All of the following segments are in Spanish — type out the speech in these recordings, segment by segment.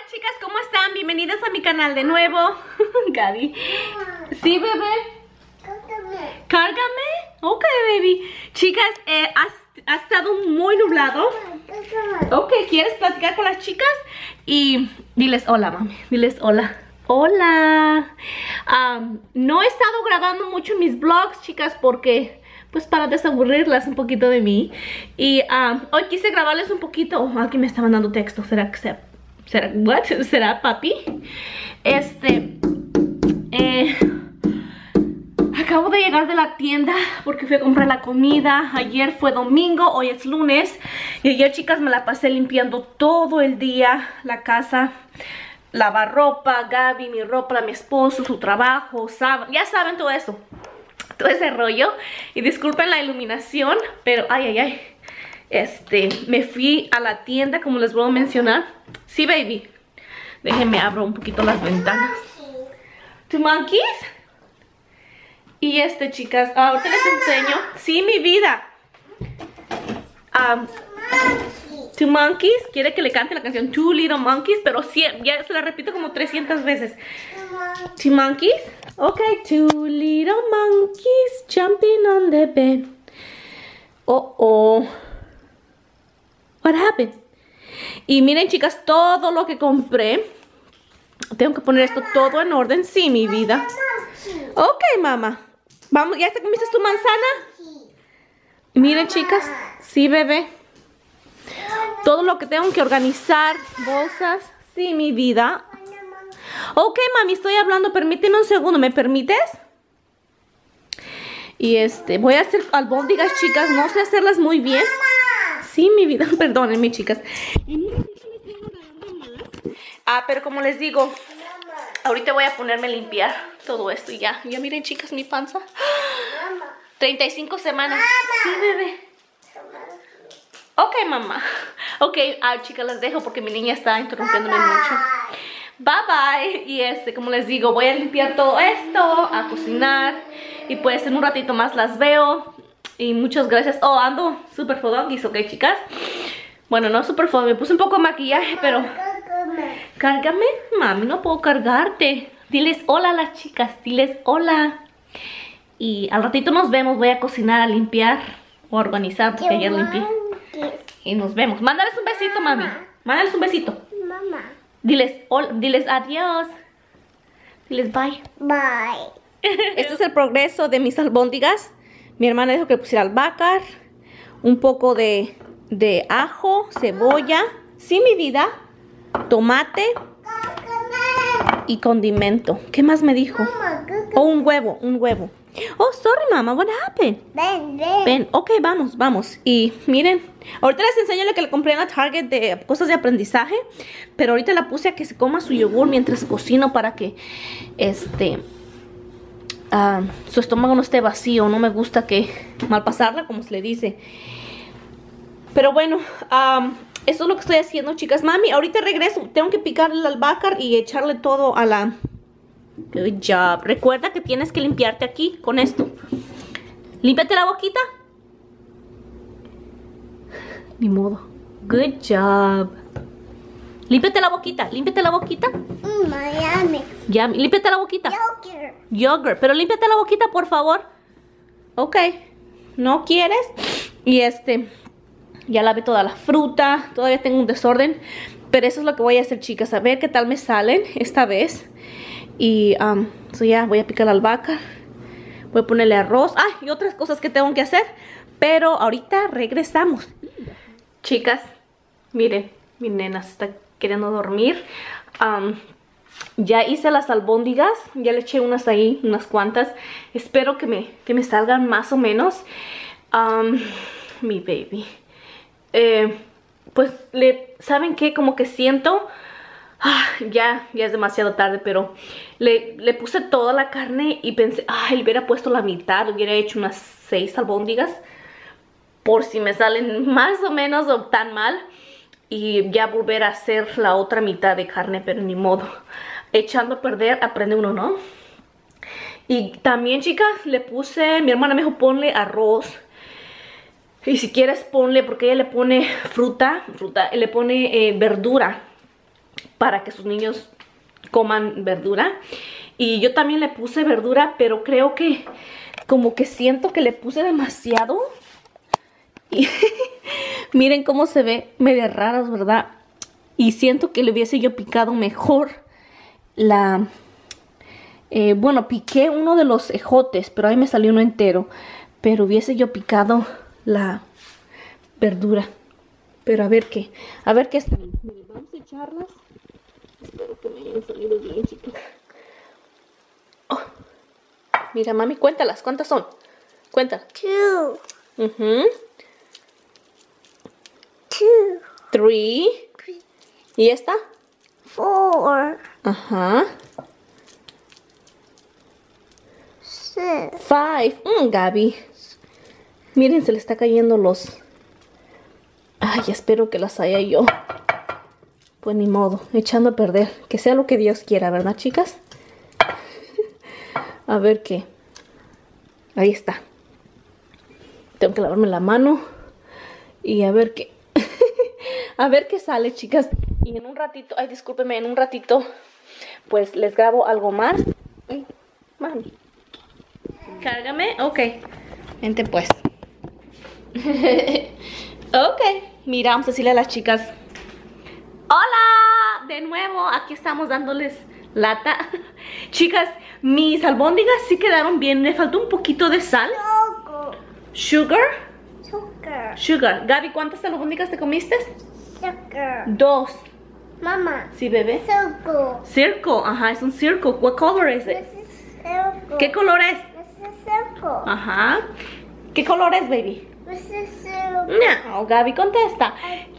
chicas, ¿cómo están? Bienvenidas a mi canal de nuevo. Gaby. Sí, bebé. Cárgame. Ok, baby. Chicas, ha estado muy nublado. Ok, ¿quieres platicar con las chicas? Y diles hola, mami. Diles hola. Hola. No he estado grabando mucho mis vlogs, chicas, porque pues para desaburrirlas un poquito de mí. Y hoy quise grabarles un poquito. Aquí me está mandando texto. ¿Será que ¿Será papi? Acabo de llegar de la tienda porque fui a comprar la comida. Ayer fue domingo, hoy es lunes. Y ayer, chicas, me la pasé limpiando todo el día la casa. Lavar ropa, Gaby, mi ropa, mi esposo, su trabajo, ya saben todo eso. Todo ese rollo. Y disculpen la iluminación, pero me fui a la tienda, como les voy a mencionar. Sí, baby. Déjenme abro un poquito las ventanas. ¿Tu monkeys? Y chicas, ahorita les enseño. Sí, mi vida. Two monkeys. Quiere que le cante la canción Two Little Monkeys, pero sí, ya se la repito como 300 veces. Two monkeys. Ok, two little monkeys jumping on the bed. Oh. What happened? Y miren, chicas, todo lo que compré. Tengo que poner esto todo en orden. Sí, mi vida. Ok, mamá. Vamos, ¿ya te comiste tu manzana? Miren, chicas. Sí, bebé. Todo lo que tengo que organizar. Bolsas. Sí, mi vida. Ok, mami, estoy hablando. Permíteme un segundo. ¿Me permites? Y voy a hacer albóndigas, chicas. No sé hacerlas muy bien. Sí, mi vida, perdónenme, chicas. Pero como les digo, ahorita voy a ponerme a limpiar todo esto y ya. Ya miren, chicas, mi panza. 35 semanas. Sí, bebé. Ok, mamá. Ok, chicas, las dejo porque mi niña está interrumpiéndome mucho. Bye, bye. Y como les digo, voy a limpiar todo esto, a cocinar. Y pues en un ratito más las veo. Y muchas gracias. Ando super fodonguis, ok, chicas. Bueno, no super fodonguis. Me puse un poco de maquillaje, pero... Cárgame, mami, no puedo cargarte. Diles hola a las chicas, diles hola. Y al ratito nos vemos. Voy a cocinar, a limpiar o a organizar porque ayer limpié. Y nos vemos. Mándales un besito, mami. Mándales un besito. Mamá. Diles adiós. Diles bye. Bye. Este es el progreso de mis albóndigas. Mi hermana dijo que le pusiera albahaca, un poco de ajo, cebolla, sí, mi vida, tomate y condimento. ¿Qué más me dijo? Un huevo. Oh, sorry, mama, what happened? Ven, ok, vamos. Y miren, ahorita les enseño lo que le compré en la Target de cosas de aprendizaje, pero ahorita la puse a que se coma su yogur mientras cocino para que, su estómago no esté vacío. No me gusta que malpasarla, como se le dice. Pero bueno, eso es lo que estoy haciendo, chicas. Mami, ahorita regreso. Tengo que picar el albahaca y echarle todo a la... Good job. Recuerda que tienes que limpiarte aquí con esto. Límpiate la boquita. Ni modo. Good job. Límpiate la boquita. Miami. Ya, límpiate la boquita. Yogurt. Pero límpiate la boquita, por favor. Ok. ¿No quieres? Y ya lavé toda la fruta. Todavía tengo un desorden. Pero eso es lo que voy a hacer, chicas. A ver qué tal me salen esta vez. Y ya voy a picar la albahaca. Voy a ponerle arroz. Y otras cosas que tengo que hacer. Pero ahorita regresamos. Chicas, miren. Mi nena se está queriendo dormir. Ya hice las albóndigas. Ya le eché unas ahí, unas cuantas. Espero que me salgan más o menos. Mi baby. Pues, ¿saben qué? Como que siento... ya es demasiado tarde, pero le puse toda la carne y pensé, le hubiera puesto la mitad, hubiera hecho unas 6 albóndigas por si me salen más o menos o tan mal, y ya volver a hacer la otra mitad de carne, pero ni modo. Echando a perder, aprende uno, ¿no? Y también, chicas, le puse, mi hermana me dijo, ponle arroz. Y si quieres ponle, porque ella le pone fruta, le pone verdura. para que sus niños coman verdura. Y yo también le puse verdura, pero creo que como que siento que le puse demasiado. Y miren cómo se ve medio raras, ¿verdad? Y siento que le hubiese yo picado mejor la... bueno, piqué uno de los ejotes, pero ahí me salió uno entero. Pero hubiese yo picado la verdura. Pero a ver qué salen. Miren, vamos a echarlas. Espero que me hayan salido bien, chicos. Oh. Mira, mami, cuéntalas. ¿Cuántas son? Cuenta. 2, 2, 3. ¿Y esta? 4, Ajá. 6. 5. Gaby. Miren, se le está cayendo los... Ay, espero que las haya yo. Pues ni modo, echando a perder. Que sea lo que Dios quiera, ¿verdad, chicas? A ver qué. Ahí está. Tengo que lavarme la mano. Y a ver qué. A ver qué sale, chicas. Y en un ratito, ay, discúlpenme, en un ratito, pues les grabo algo más. Ay, mami. Cárgame, ok. Vente pues. Ok, mira, vamos a decirle a las chicas. ¡Hola! De nuevo, aquí estamos dándoles lata. Chicas, mis albóndigas sí quedaron bien. Me faltó un poquito de sal. Sugar. Sugar. Gaby, ¿cuántas albóndigas te comiste? 2. Mama. ¿Sí, bebé? Circle. Circle, ajá, es un circle. What color is it? This is circle. ¿Qué color es? This is circle. Ajá. ¿Qué color es, baby? This is circle. No, Gaby, contesta.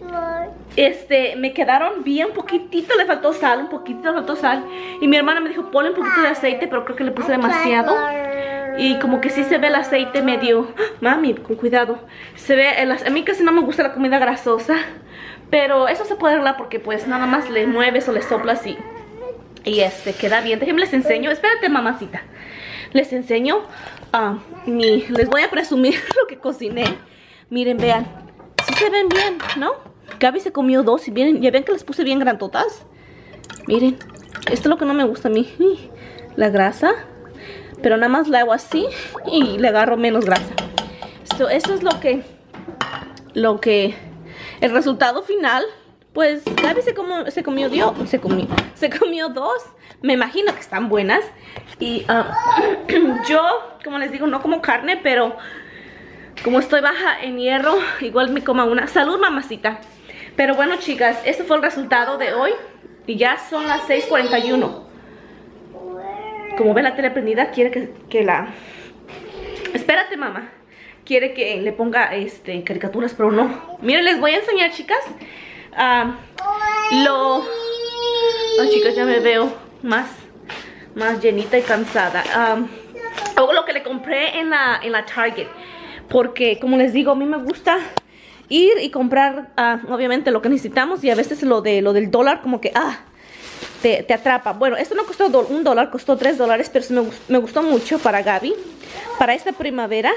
Me quedaron bien poquitito, le faltó sal, un poquitito le faltó sal. Y mi hermana me dijo, ponle un poquito de aceite, pero creo que le puse demasiado. Y como que sí se ve el aceite medio... Mami, con cuidado. Se ve, a mí casi no me gusta la comida grasosa. Pero eso se puede arreglar porque pues nada más le mueves o le soplas y queda bien. Déjenme les enseño. Espérate, mamacita. Les enseño. Les voy a presumir lo que cociné. Miren, vean. Sí se ven bien, ¿no? Gaby se comió 2 y vienen, ya ven que les puse bien grandotas. Miren. Esto es lo que no me gusta a mí. La grasa. Pero nada más la hago así y le agarro menos grasa. Eso es lo que el resultado final. Pues Gaby se comió 2. Me imagino que están buenas. Y yo, como les digo, no como carne, pero como estoy baja en hierro, igual me como una. Salud, mamacita. Pero bueno, chicas, este fue el resultado de hoy. Y ya son las 6:41. Como ve la tele prendida, quiere que la... Espérate, mamá. Quiere que le ponga caricaturas, pero no. Miren, les voy a enseñar, chicas. Ay, chicas, ya me veo más llenita y cansada. Lo que le compré en la Target. Porque, como les digo, a mí me gusta ir y comprar, obviamente, lo que necesitamos. Y a veces lo del dólar, como que, te atrapa. Bueno, esto no costó $1, costó $3, pero sí me gustó mucho para Gaby. Para esta primavera.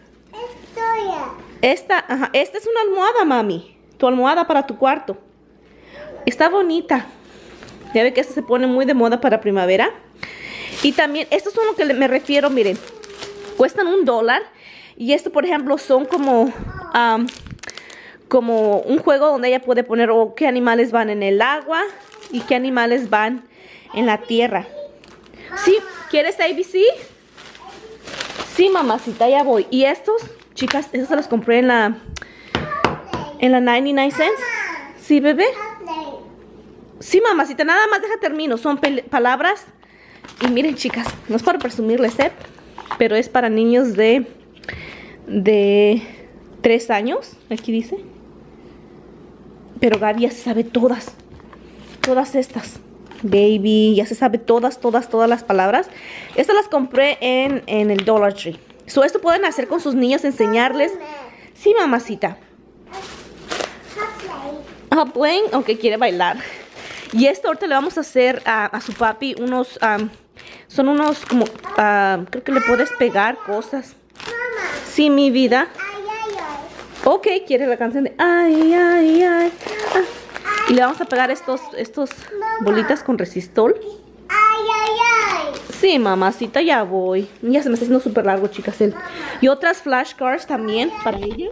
Esta es una almohada, mami. Tu almohada para tu cuarto. Está bonita. Ya ve que esta se pone muy de moda para primavera. Y también, estos son lo que me refiero, miren. Cuestan $1. Y esto, por ejemplo, son como un juego donde ella puede poner qué animales van en el agua y qué animales van en la tierra. ¿Sí? ¿Quieres ABC? Sí, mamacita, ya voy. Y estos, chicas, estos se los compré en la 99 cents. ¿Sí, bebé? Sí, mamacita, nada más deja termino. Son palabras. Y miren, chicas, no es para presumirles, pero es para niños de 3 años. Aquí dice. Pero Gaby ya se sabe todas estas. Baby, ya se sabe todas las palabras. Estas las compré en el Dollar Tree. Esto pueden hacer con sus niños, enseñarles. Sí, mamacita. Playing, aunque quiere bailar. Y esto ahorita le vamos a hacer a su papi unos, son unos como, creo que le puedes pegar cosas. Sí, mi vida. Ok, quiere la canción de ay, ay, ay. Y le vamos a pegar estos bolitas con resistol. Ay, ay, ay. Sí, mamacita, ya voy. Ya se me está haciendo súper largo, chicas. Y otras flashcards también para ella.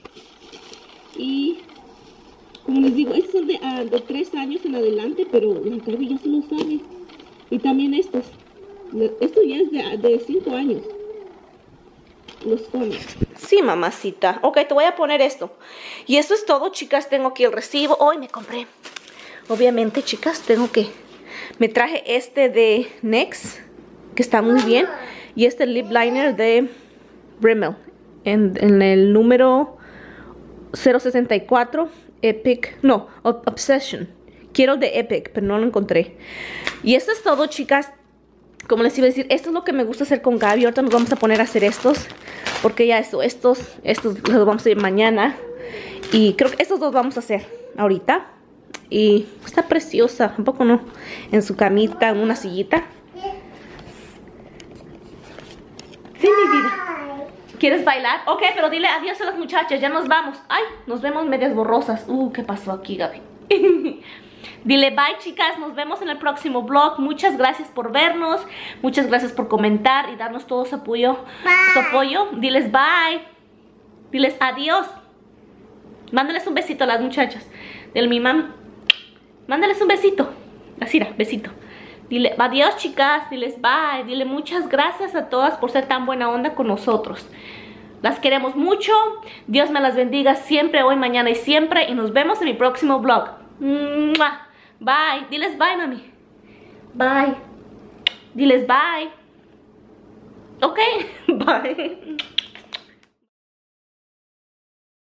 Y como les digo, estos son de 3 años en adelante, pero la Gaby ya se lo sabe. Y también estos. Esto ya es de 5 años. Los fondos. Sí, mamacita. Ok, te voy a poner esto. Y eso es todo, chicas. Tengo aquí el recibo. Hoy me compré. Obviamente, chicas, me traje este de NYX, que está muy bien. Y este lip liner de Rimmel. En el número 064. Epic. No, Obsession. Quiero el de Epic, pero no lo encontré. Y eso es todo, chicas. Como les iba a decir, esto es lo que me gusta hacer con Gaby. Ahorita nos vamos a poner a hacer estos. Porque ya estos los vamos a ir mañana. Y creo que estos dos vamos a hacer ahorita. Y está preciosa. Un poco no. En su camita, en una sillita. Sí, mi vida. ¿Quieres bailar? Ok, pero dile adiós a las muchachas. Ya nos vamos. Ay, nos vemos medias borrosas. ¿Qué pasó aquí, Gaby? Dile bye, chicas, nos vemos en el próximo vlog. Muchas gracias por vernos, muchas gracias por comentar y darnos todo su apoyo. Diles bye, diles adiós. Mándales un besito a las muchachas. Dile mi mam, mándales un besito. Así, besito. Dile adiós, chicas, diles bye. Dile muchas gracias a todas por ser tan buena onda con nosotros. Las queremos mucho. Dios me las bendiga siempre, hoy, mañana y siempre. Y nos vemos en mi próximo vlog. ¡Mua! Bye. Diles bye, mami. Bye. Diles bye. Ok. Bye.